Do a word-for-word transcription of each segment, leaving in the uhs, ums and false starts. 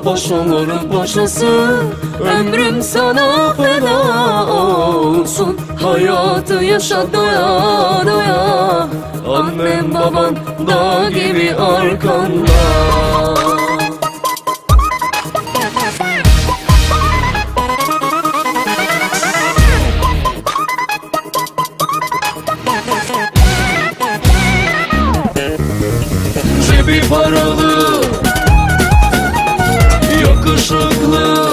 boş olur boşası. Ömrüm sana feda olsun. Hayatı yaşa doya doya. Annem baban dağ gibi arkanda. Cebi paralı, yakışıklı,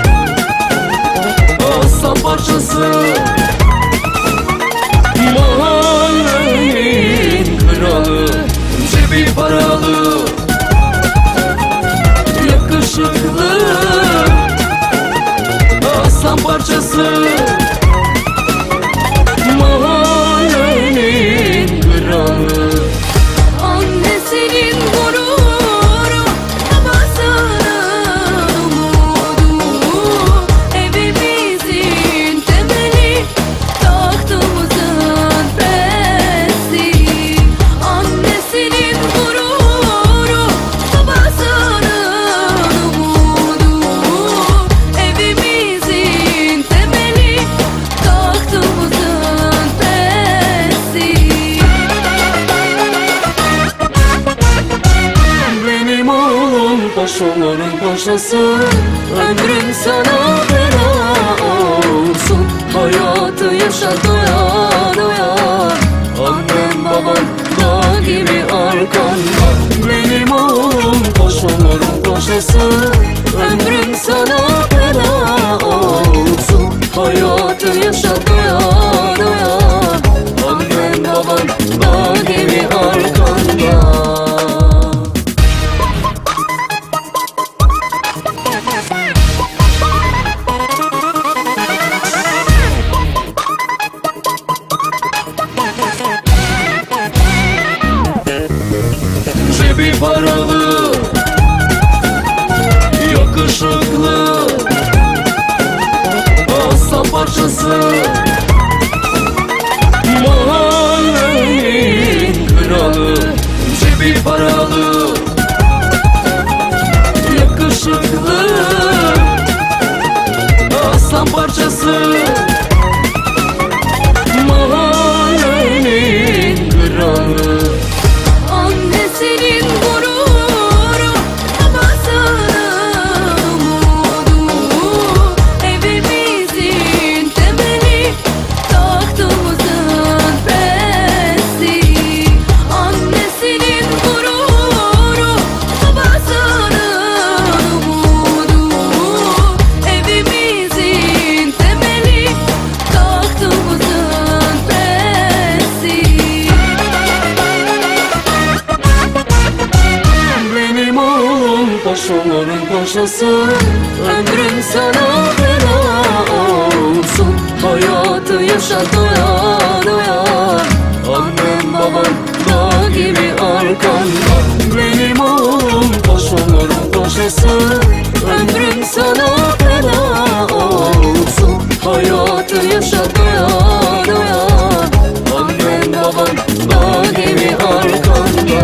aslan parçası, mahallenin kralı. Cebi paralı, yakışıklı, aslan parçası, mahallenin kralı. Annesinin gururu, babasının umudu, evimizin temeli, tahtımızın presi. Annesinin gururu, babasının umudu, evimizin temeli, tahtımızın presi. Benim oğlum boş olur boşası. Ömrüm sana feda olsun. Hayatı yaşa doya doya. Annem baban dağ gibi arkanda. Benim oğlum boş olur boşası. Ömrüm sana feda olsun. Hayatı yaşa doya doya. Annem baban dağ gibi arkanda. Cebi paralı, yakışıklı, aslan parçası, mahallenin kralı. Cebi paralı, yakışıklı, aslan parçası, mahallenin kralı. Annesinin gururu, babasının umudu, evimizin temeli, tahtımızın presi. Annesinin gururu, babasının umudu, evimizin temeli, tahtımızın presi. Benim oğlum boş olur boşası. Ömrüm sana feda olsun. Hayatı yaşa doya doya. Annem baban dağ gibi arkanda. Benim oğlum boş olur boşası. Ömrüm sana feda olsun. Hayatı yaşa doya doya. Annem baban dağ gibi arkanda.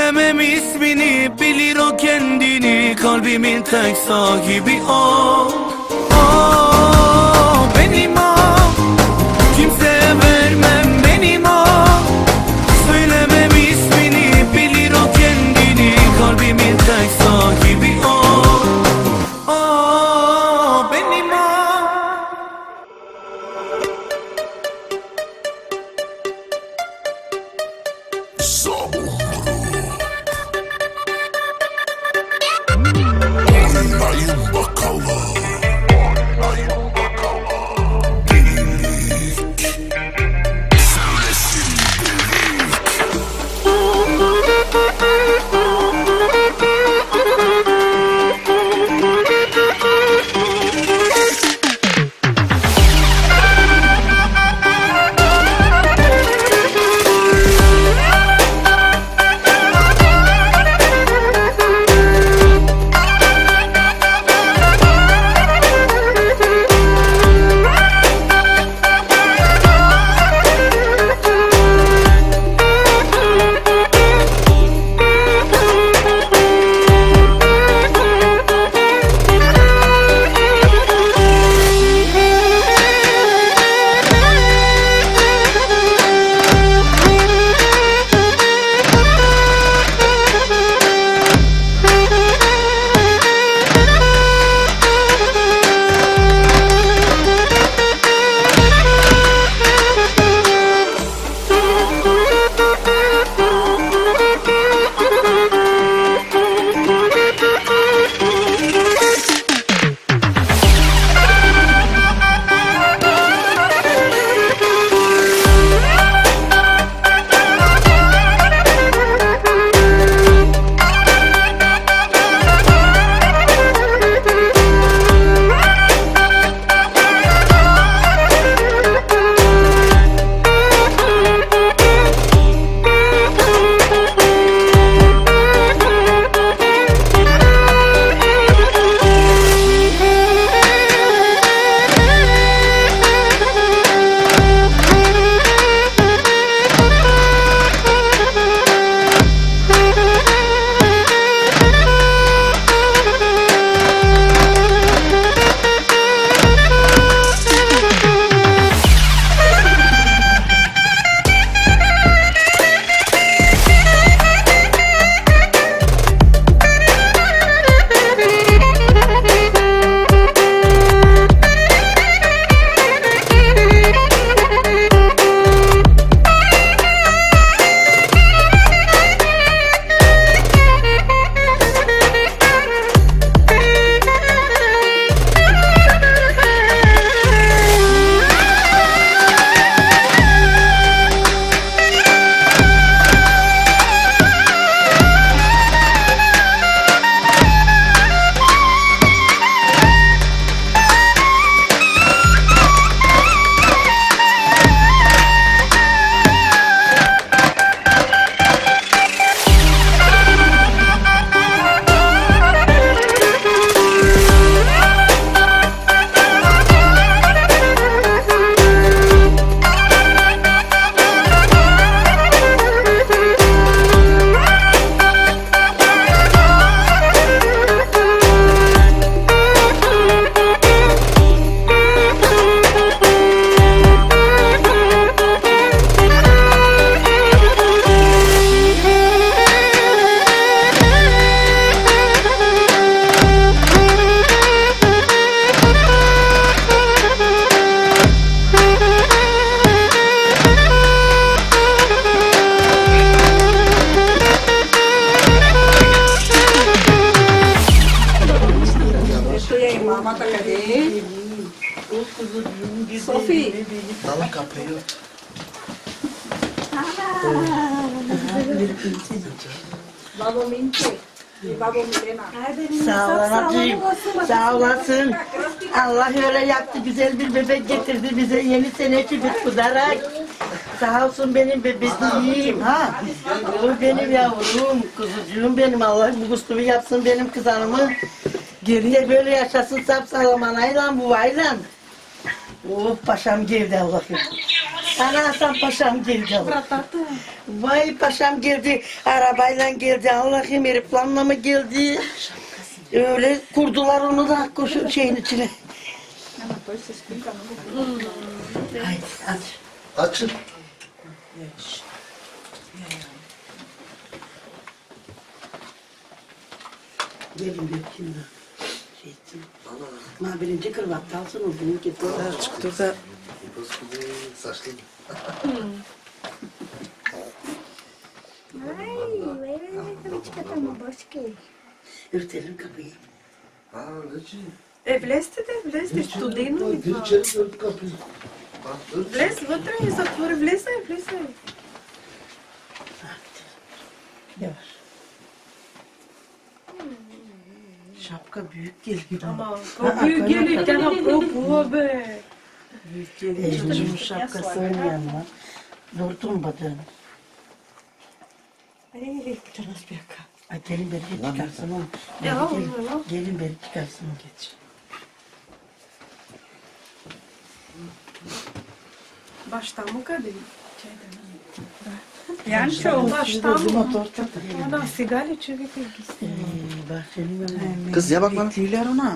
Söylemem ismini, bilir o kendini. Kalbimin tek sahibi o. O benim o. Kimseye vermem benim o. Söylemem ismini, bilir o kendini. Kalbimin tek sahibi o. O benim o. Oynayın bakalım. Oynayın bakalım. Delilik söylesin delik. Sophie. Dalın kapıyı. Sağ ol anacığım. Sağ olasın. Allah öyle yaptı. Güzel bir bebek getirdi bize. Yeni sene çocuk kudarak. Sağ olsun benim bebeğim. Ha. O benim yavrum. Kuzucuğum benim. Allah bu kustumu yapsın benim kızanımı. Geriye böyle yaşasın sapsağlam anayla bu ayla. Oh paşam geldi Allah'ım. Ana Hasan Paşam geldi. Vay paşam geldi. Arabayla geldi. Allah'ım heriflanla mı geldi? Öyle kurdular onu da koşu şeyin içine. Haydi aç. Açın. Gelin bir şimdi. Şey etsin. Ma birinci kırbatta alsın o bunu getir. Çıktı da. Saçlı. Örtelim kapıyı. Ha ne için? Е, влезте, де, влезте, студено ми Gir това. içeri dört kapıyı. Ha, dört. Влез вътре и затвори, влезай, влезай. Yavaş. Şapka büyük geliyor. Ама, колко е гели, тя направо бе. Ee, çocuğun şapkasının yanına. Durdum badın. Ay gelin beni çıkarsın oğlum. Ya, Gelin, oğlum. gelin beni çıkarsın geç. Баща му къде? Янчо, баща му. Motor çatır. Ана, сега ли че вика ги сте? Ee, bahçenin yanına. Kız ya bak bana. Tüyler ona.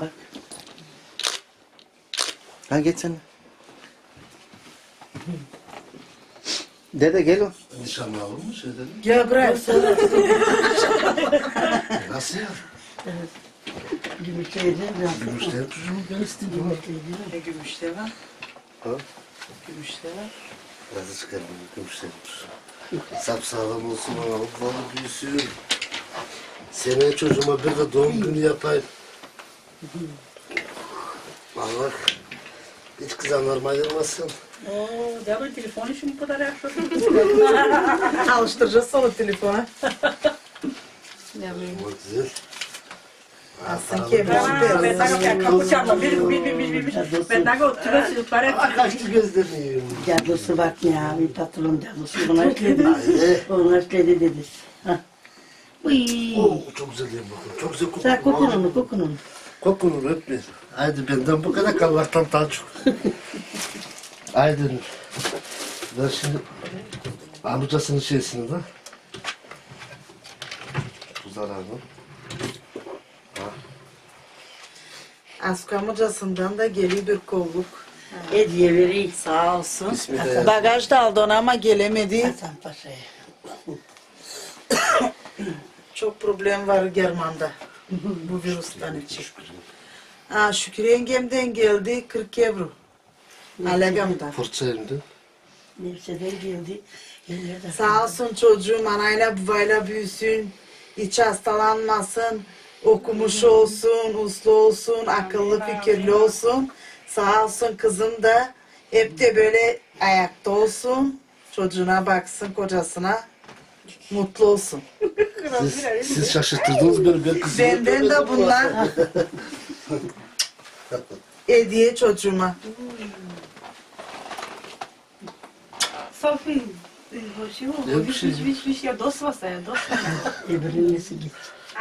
Ha geç sen. Dede gel o. Nişanlı olur mu şey dedim. Gel buraya. Nasıl ya? Gümüşleyeceğim. Gümüşler. Gümüşleyeceğim. Ne gümüşler var? Ha? Gümüşler var. Nasıl çıkar bu gümüşler? Sapsağlam olsun ama balı büyüsün. Seneye çocuğuma bir de doğum günü yapayım. Allah hiç kızanlarım ayırmasın. Oo, дядо, телефони ще му подаря, защото... Alıştıracağız sonra telefona. Ama güzel. Sen kebra, веднага kapı çalma, bir, bir, bir, bir, bir, веднага отива си отваря. Kaçtı gözlerini yiyorum. Cadısı bak ya bir patron cadısı. Ona işledi. Haydi. Ona işledi dedi. Hah. Uy. Oo, çok güzel yiyin bakın. Çok güzel kokuyor. Sen kokun onu kokun onu. Kokunu öpme. Haydi benden bu kadar Allah'tan daha çok. Haydi Nur. Ben şimdi amcasının şeysini de tuzlarını. Asko amcasından da geliyor bir kolluk. Hediye vereyim. Sağ olsun. Bismillah. Bagaj da aldı ona ama gelemedi. Hasan Paşa'ya. Çok problem var German'da. Bu virüsten için. Ha, Şükür yengemden geldi kırk euro. Alegam'dan. Fırça evinde. Nevşehir'den geldi. Yerlerden. Sağ olsun çocuğum anayla babayla büyüsün. Hiç hastalanmasın. Okumuş olsun, uslu olsun, akıllı fikirli olsun. Sağ olsun kızım da hep de böyle ayakta olsun. Çocuğuna baksın, kocasına. Mutlu olsun. Siz, siz şaşırttırdınız beni. Ben kızımı Benden de bunlar hediye çocuğuma. Софи, вършила, Не, виж, ще- виж, виж, виж, ядосва се, ядосва. Öbürünün nesi gitti.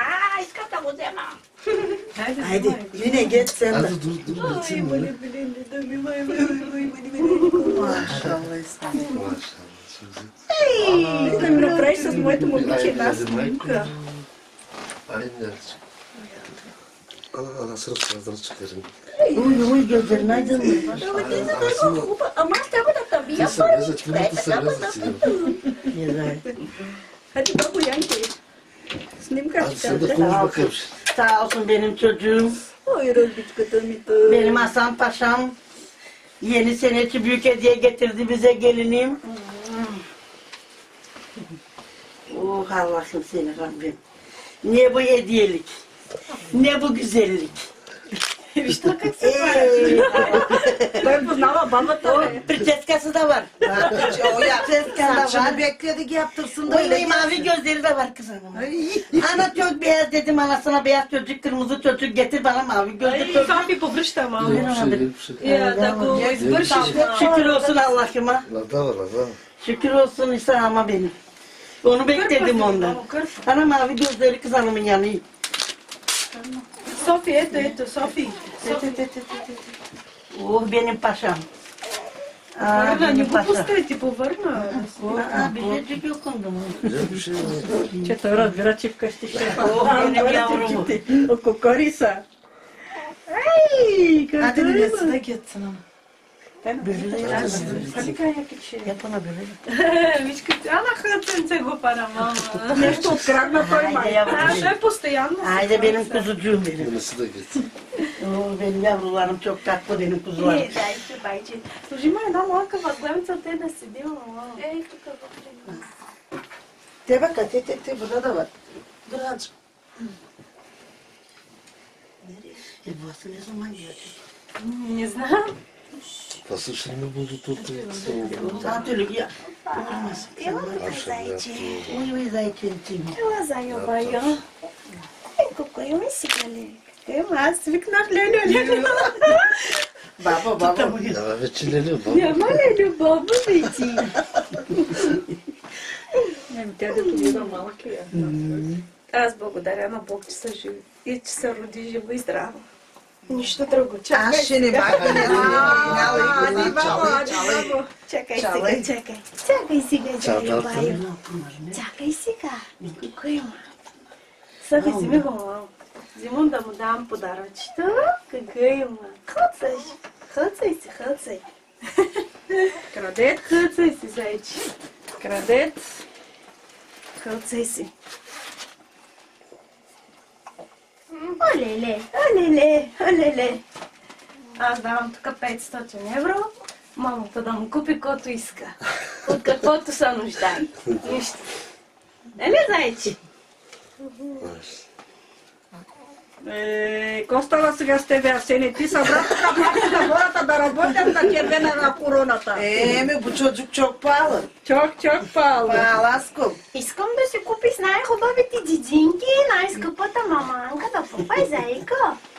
Хайде, Haydi взимай. yine geç sen de. Hadi dur dur geçeyim bunu. Maşallah İsmail. Maşallah. çok güzel. Да ми направиш с моето момиче Aynen, една aynen. снимка. Aynen. Ana ana sırf sırtını çıkarın. Uy uy gözlerin aydın. Ама ти за да го хубава. Ама аз трябва да те бия Kızım, първи. Ezet, yumurta serbest içiyor. Güzel. Hadi bak Янки. Снимка Hadi ще sen de те konuş bakayım. Sağ olsun benim çocuğum. Ой, родичката ми тъй. Benim Hasan Paşam. Yeni seneci büyük hediye getirdi bize gelinim. Oh Allah'ım seni Rabbim. Ne bu hediyelik. Ne bu güzellik. Виж то как се Ey, Той познава бабата. Прическası da var. O ya Prическа da var. saçını bekledik yaptırsın da Uy öyle uy mavi gözleri de var kızım. Ana çok beyaz dedim anasına beyaz çocuk kırmızı çocuk getir bana mavi gözlü Ай, çocuk. Софи, повръща малко. Yok bir şey yok bir şey. Я да го извършиш. Şükür olsun Allah'ıma. Lada var lada. Şükür olsun İsa'ma benim. Onu bekledim ondan. Ana mavi gözleri kız hanımın yanı. Софи, ето, ето, Софи. Софи. Oh benim paşam. Aa, Върна, не benim го paşa. пускайте, повърна. Aa, bir şeycik yok onda. Güzel bir şey mi? Че той разбира, че вкъщи ще е. benim yavrum. От кокориса. Ей, Hadi като nilesi има. de gitsin ama. Хали кая киче. Yapana böyle. Виж като ана хъценце го пара, мама. Нещо открадна той Haydi май. А, yavrum. той постоянно. Haydi benim kuzucuğum benim. Birisi de git. Oo, benim yavrularım çok tatlı benim kuzularım. Е, дайте, байче. Служи ма една лакава гледамца, те да седи, мама. Ей, тук вътре. De bak te te te burada da var. Dur azıcık. E bu asıl ne zaman gelecek? Не знам. Nasıl şimdi buldu tuttu. Saat öyle ya. Ела тук, Akşam зайче. yaptı. Uy uy zayıfçıyım. Ела, зайо, байо. Ей, колко има сега, ле. Ема, аз свикнах, леле, леле. Baba baba. Ya veçileri bak. Няма, леле, баба, бе ти. Тя дето гледа малък ли е? Аз благодаря на Бог, че са живи и че се роди живо и здраво. Нищо друго. Чакай Аз ще не сега. баба не знам. Ади бабо, ади бабо. Чакай Чалай. сега, чакай. Чакай сега, Чалай. Джайо Байо. Чакай сега. Какво има? Софи, вземи го малко. Взимам да му дам подаръчета. Какво има? Хъцай. Хъцай си, хъцай. Крадет, Хъцай си, зайче. крадет. Хъцай си. Олеле, олеле, олеле. Аз давам тук петстотин евро. Мамата да му купи каквото иска. От каквото се нуждае. Нищо. Нали, зайче? Е, какво става сега с тебе, Арсений? Ти събра тук младите на хората да работят на червена на короната. Еми bu çocuk çok pahalı. Чок, чок, пал. Pahalı. Искам да си купиш най-хубавите джиджинки и най-скъпата маманка да пупай, зайка.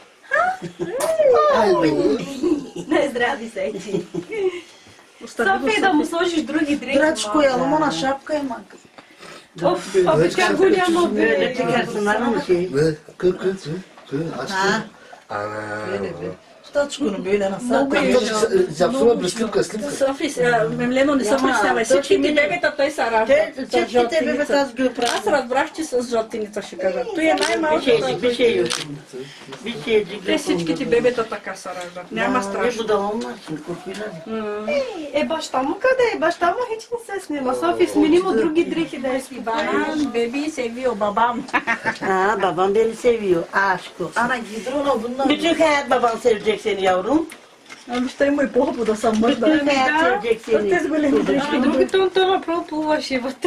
Не, здрави, зайче. Софи, да му сложиш други дрехи. Dur koyalım ona şapka hemen. Оф, абе тя голяма бе. Böyle çıkarsın var mı şey? Ve kır kır kır. Kır açtı. Ha. Ana. Щочкано böyle nasıl? Много е. Запсува без сливка, сливка. Софи, сега, Мемлено, не се Няма, притеснявай. то Всичките ти бебета той се ражда. Те, с Всичките жълтеница. бебета аз ги Аз оправям. разбрах, че с жълтеница ще кажа. Той е Bir най-малкото. şeycik bir şey yok. Bir şeycik Те yok. всичките бебета така се раждат. Няма Ne страшно. bu da onlar şimdi korkuyorlar. Е, баща му къде е? Баща му хич не се снима. Софи, смени му други дрехи да е си Банан, bebi seviyor babam. Ha babam beni seviyor. Aşık olsun. Ana giydir ona bundan. Bütün hayat babam sevecek seni yavrum. Ами ще има и по-хубаво да съм мъж, да. Bütün hayat sevecek seni. Те с големи дрехи. Другото той направо плуваше вътре.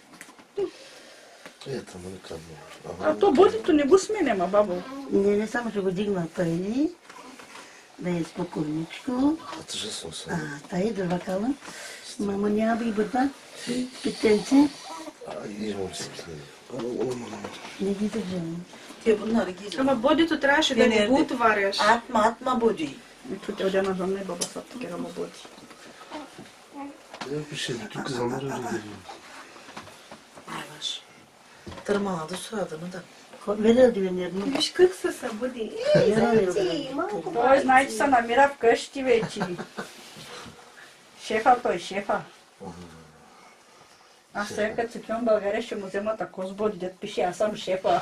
Ето, му не казвам. А то бодито не го сменяма, бабо. Не, не само ще го дигна пари. Да е спокойничко. Atışırsın А, sonra. тъй да вакала. Мама няма би бъда. Питенце. Ay, имам си. Не ги държам. Diye bunları giydir. Ама бодито трябваше да не го отваряш. Atma atma bocuyu. Ето те одя на жена и баба са такива му боди. Ya bir şey, bütün kızanlar öyle geliyor. Yavaş. Tırmaladı suratını da. Verir düğünlerini. Виж как се събуди. Yarar Малко Той знае, че се намира вкъщи вече. Шефа той, шефа. Аз сега като се пивам в България ще му взема тако с боди, дет пише, аз съм шефа.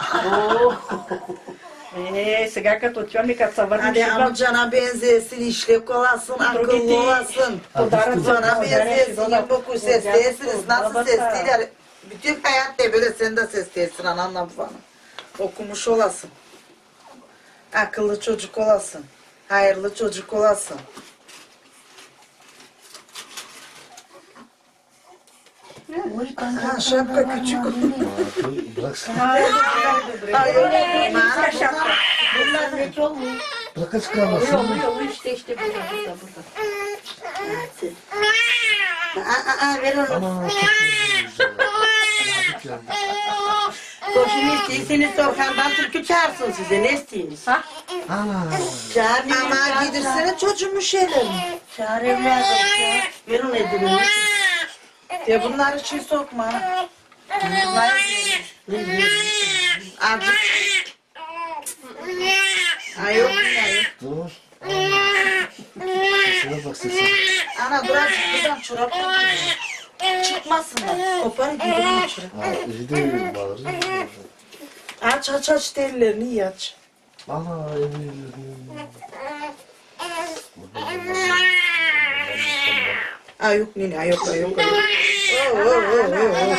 Е, сега като отивам и като се върнем, Hadi ще бъдам amcana benzesin, işlek olasın, akıllı olasın. подарък за Bana България, ще benzesin, бъда boku sesleyesiniz. Nasıl sesliler? Bütün hayat da böyle sen de sesleyesin ananla babanı. Okumuş olasın. Akıllı çocuk olasın. Hayırlı çocuk olasın. Ha, şapka küçük. Bıraksana. Ay öyle durma. Bunlar ne çok mu? Bırak aç kalmasın. Yolu yolu işte işte burada burada burada. Aa, aa, ver onu. Aman çok güzel. Lanet yandı. Koşunu isteyseniz Sorkan'dan türkü çağırsın size. Ne isteyiniz? Ana. Çağır ne Ama giydirsene çocuğumun şeylerini. Çağır evladım çağır. Ver onu edilini. Ya bunları şey sokma. Bunları Azıcık. Ay yok ya. Dur. Sesine bak sesine. Ana Ha dur azıcık buradan çorap koyayım. Çıkmasınlar. Kopar gidelim çorap. Ha, iyi değil bağırır. Aç aç aç tellerini iyi aç. Ana eminim. Ay yok nene ay yok ay yok. Ay yok. Oo, oo, oo, oo.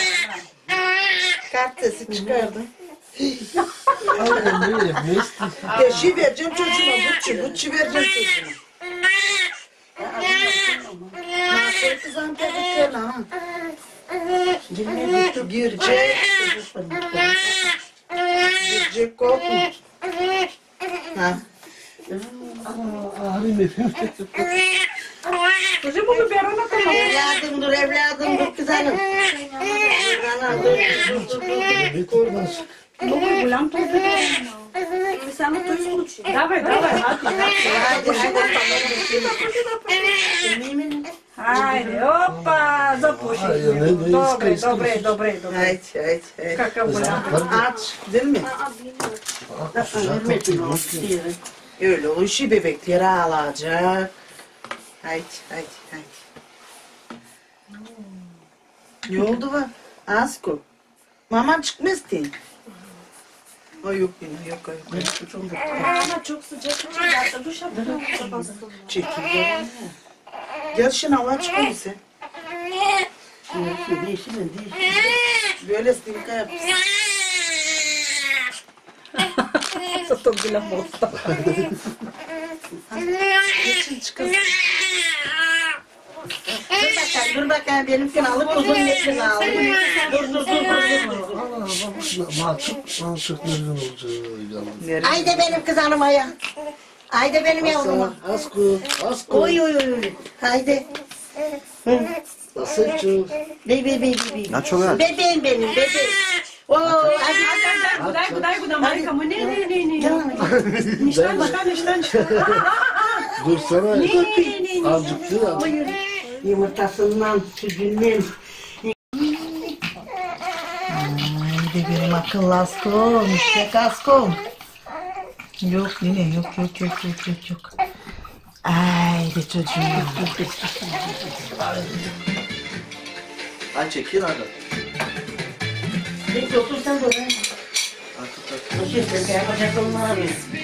Kart sesi çıkardı. Ay eminim ne istiyorsun? Beşi vereceğim çocuğuma. Bütçü bütçü vereceğim çocuğuma. Nasıl kızım pedikler lan? Girecek. Girecek korkma. Ha. Ağrım Kızım bunu bir ana tamam. Evladım dur evladım dur kızanım. Kızanım dur dur dur. eminim. Bu bulan tozu. Mesela toz kuçu. Давай, давай, hadi. Haydi haydi. Haydi, hoppa, запуши. Ай, не, не, Добре, искай, добре, искай. добре, добре. Haydi haydi haydi. Какъв голям. Aç değil mi? Öyle o işi bebekleri alacak. Haydi haydi haydi. Ne oldu var? Asko. Maman çıkmıştı. Ay yok yine yok ay yok. Ama çok sıcak içeride duş yaptım. Çekil. Gel şimdi Allah çıkıyorsa. Böyle stilka yapsın. Çok güzel oldu. Geçin çıkın. Dur bakayım dur bakayım benimkini alıp uzun yetin al. Dur dur dur dur. Mahcup, mahcup nereden olacak? Yalnız. Haydi benim kızanım aya. Haydi benim yavruma. Asko, Asko. Oy oy oy oy. Haydi. Nasıl çok? Bey bey bey bey. Aç onu. Bebeğim benim bebeğim. Oo hadi. Дай, дай, дай, Марика, мы не, не, не, не. Ништян, ништян, ништян, ништян. Dur sana azıcık ya. Yumurtasından, sütünden. Haydi benim akıllı askom, müştek askom. Yok yine yok yok yok yok yok yok. Haydi çocuğum. Ay çekil hadi. Peki otur sen de oraya. Otur sen de yapacak olmaz.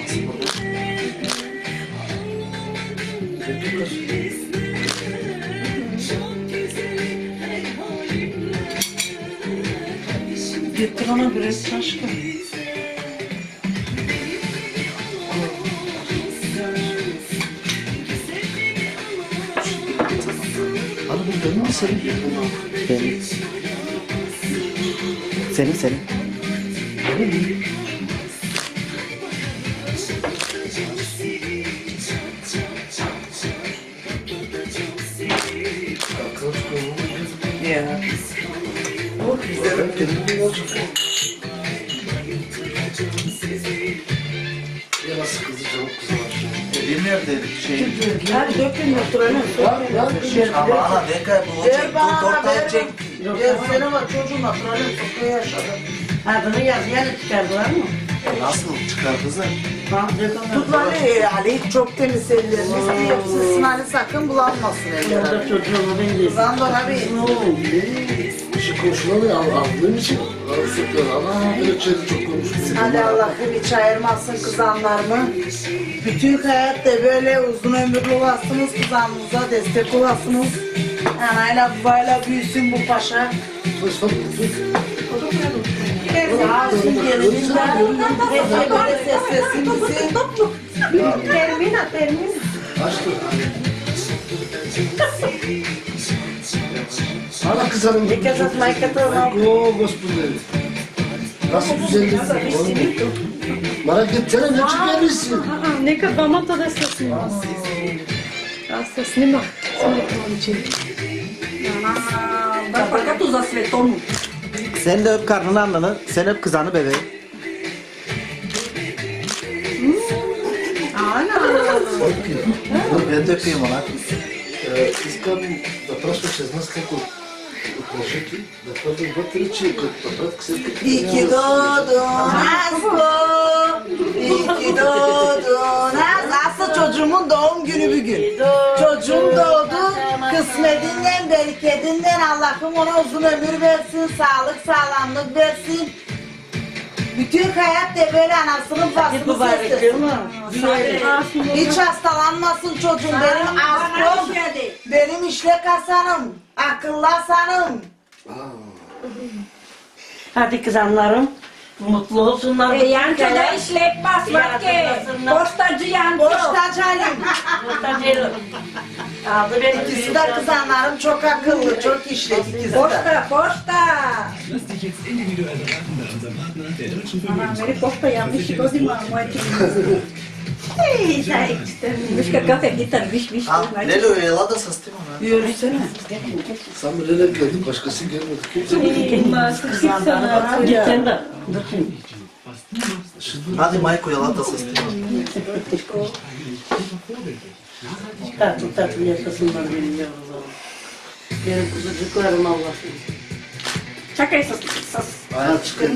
Getir ona biraz aşkım. Hadi bu benim mi senin? Benim. Senin senin. Ya. Oh güzel. Kendimi olacak. Ya nasıl kızacağım kızlar. Evin nerede şey? Hadi dökün oturalım. Ama ana ne kadar bu Ver çek, bana, bu dört tane ver. çek. Gel seni var çocuğum oturalım. Sofraya yaşadım. Adını yaz yani çıkardılar mı? Nasıl çıkar kızım? Tut lan Ali çok temiz ellerimiz bir yapsın. Ali sakın bulanmasın Orada ellerine. çocuğumu ben de Kızan da abi. Şu komşuları al, aldığım için arasıklar. Ana böyle çayda çok konuşmuyor. Hadi Allah'ım hiç ayırmasın kızanlarımı. Bütün hayatta böyle uzun ömürlü olasınız kızanınıza destek olasınız. Anayla babayla büyüsün bu paşa. Sus sus sus. Sağ olsun gelininden. Hep böyle seslesin bizi. Termina, termina. Açtı. Ana kızarım. Ne kadar maykata O Господи. Nasıl güzelliksin oğlum. Bana gitsene ne çıkarırsın? Нека двамата да се снимам. Аз се снимам. Да, pa като za svetonu. Sen de öp karnını anlanı, sen öp kızanı bebeği. Окей. Dur ben de öpeyim ona. Е, Искам да прашваш една скако от мъжете, да ходим вътре, че като пратка след като... İyi ki doğdun Aslı. İyi ki doğdun Aslı. Aslı çocuğumun doğum günü bugün. Çocuğum doğdu. İsmetinden, bereketinden Allah'ım ona uzun ömür versin, sağlık, sağlamlık versin. Bütün hayat da böyle anasının basını seslesin. Hiç hastalanmasın çocuğum, benim aklım, benim işlek hasanım, akıllı hasanım. Hadi kızanlarım, mutlu olsunlar. E yancı da işlek basmak ki. Postacı yancı. Postacı halim. Postacı. Aldı beni. İkisi de kızanlarım çok akıllı, çok işlek ikisi de. Posta, posta. Lass dich jetzt individuell beraten bei unserem Partner, der Deutschen Anam beni posta yanlış Versicherung. koydum ama Ey, sen işte. Başka kafe gitar, viş viş. Lelo yala da sastım ona. Yürüsene. Sen buraya geldin, başkası gelmedi. Kimse Gitsen de. Hadi Mayko yala da sastım. Tatlı tatlı yaşasınlar benim yavrularım. Benim kuzucuklarım Allah'ım. Çakay sas, sas. Ayağa çıkın.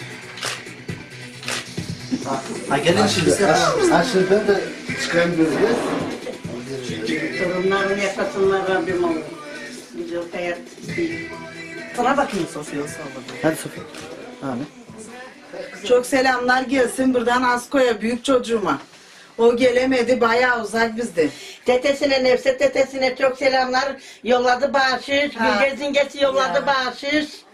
Ha gelin şimdi sen. Ha şimdi ben de çıkayım böyle. Torunlarım yaşasınlar Rabbim olur. Güzel hayat isteyeyim. Sana bakayım Sofya sağladı. Hadi Sofya. Amin. Çok selamlar gelsin buradan Asko'ya, büyük çocuğuma. O gelemedi, bayağı uzak bizde. Tetesine, Nefset tetesine çok selamlar. Yolladı bağışış. Ha. Gülgez'in gesi yolladı bağışış.